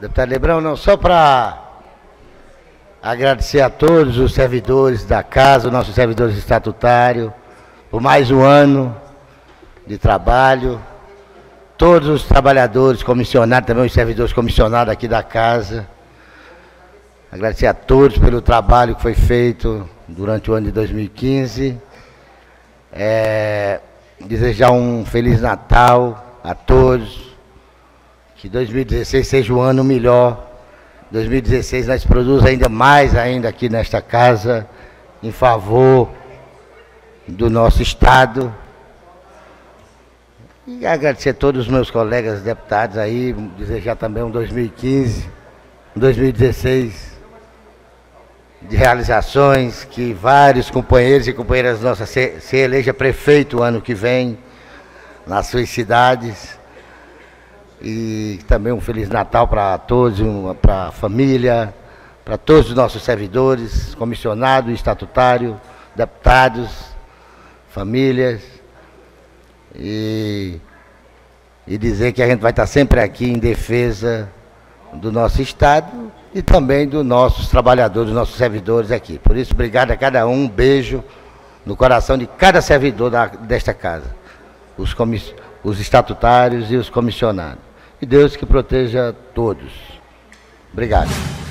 Deputado Lebrão, não, só para agradecer a todos os servidores da casa, os nossos servidores estatutários, por mais um ano de trabalho, todos os trabalhadores comissionados, também os servidores comissionados aqui da casa. Agradecer a todos pelo trabalho que foi feito durante o ano de 2015. Desejar um Feliz Natal a todos. Que 2016 seja um ano melhor. 2016 nós produzimos ainda mais ainda aqui nesta casa em favor do nosso Estado. E agradecer a todos os meus colegas deputados aí, desejar também um 2015, um 2016 de realizações, que vários companheiros e companheiras nossas se eleja prefeito o ano que vem nas suas cidades. E também um Feliz Natal para todos, para a família, para todos os nossos servidores, comissionados, estatutários, deputados, famílias. E dizer que a gente vai estar sempre aqui em defesa do nosso Estado e também dos nossos trabalhadores, dos nossos servidores aqui. Por isso, obrigado a cada um beijo no coração de cada servidor desta casa, os estatutários e os comissionados. E Deus que proteja todos. Obrigado.